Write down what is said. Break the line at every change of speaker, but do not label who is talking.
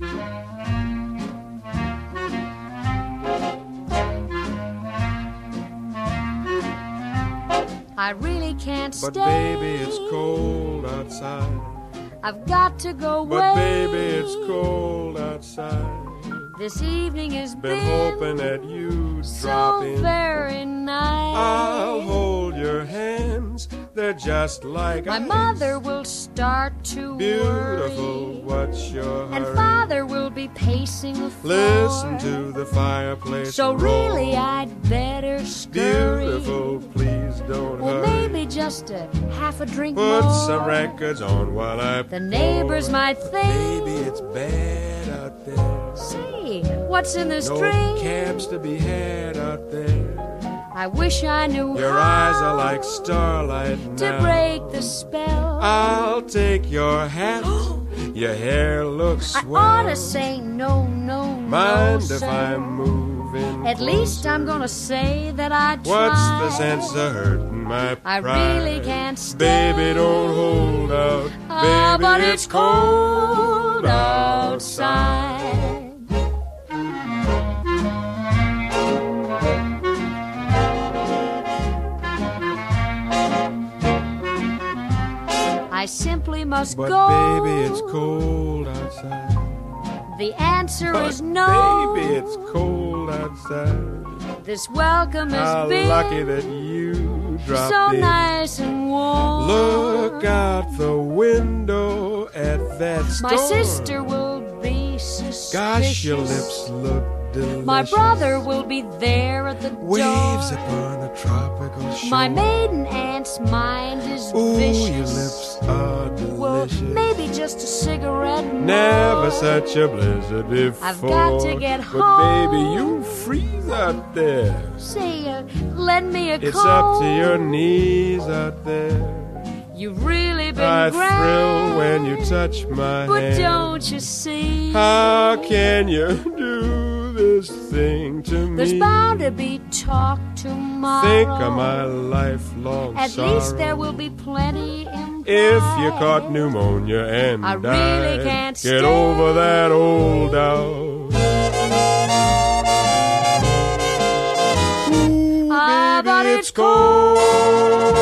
I really can't stay.
But baby, it's cold outside.
I've got to go away.
But baby, it's cold outside.
This evening has
been hoping that you'd drop in.
So very nice.
I'll hold your hands. They're just like
my
ice.
Mother will start to
Beautiful,
worry.
what's your hurry?
And Father will be pacing the floor.
Listen to the fireplace
So
roar.
really I'd better scurry.
Beautiful, please don't
well,
hurry.
Maybe just a half a drink
Put
more.
some records on while I
The neighbors might think.
Baby, it's bad out there.
Say, what's in this
no
drink?
cabs to be had out there.
I wish I knew
your
how
eyes are like starlight now.
to break the spell.
I'll take your hat. Your hair looks swell.
I ought to say no, no,
Mind
no,
if
sir.
I'm moving
At
closer?
least I'm gonna say that I tried.
What's the sense of hurting my
I
pride?
really can't stay.
Baby, don't hold out. Baby,
but it's cold outside. I simply must
but
go.
Baby, it's cold outside.
The answer
But
is no.
Baby, it's cold outside.
This welcome has
How
been
lucky that you dropped
so
in.
nice and warm.
Look out the window at that storm.
My sister will be suspicious.
Gosh, your lips look delicious.
My brother will be there at the
Waves
door.
upon a tropical shore.
My maiden aunt's mind is
Ooh,
vicious.
your lips are delicious.
Well, maybe just a cigarette more.
Never such a blizzard before.
I've got to get
but
home.
baby, you freeze out there.
Say, lend me a
It's
comb.
up to your knees out there.
You've really been
I
grand.
thrill when you touch my
But
hand.
don't you see?
How can you do this thing to me?
There's bound to be talk tomorrow.
Think of my lifelong
At
sorrow.
least there will be plenty implied.
If you caught pneumonia and
I really
died,
can't
get
stay.
over that old doubt. Ooh,
Ah,
baby,
but
it's cold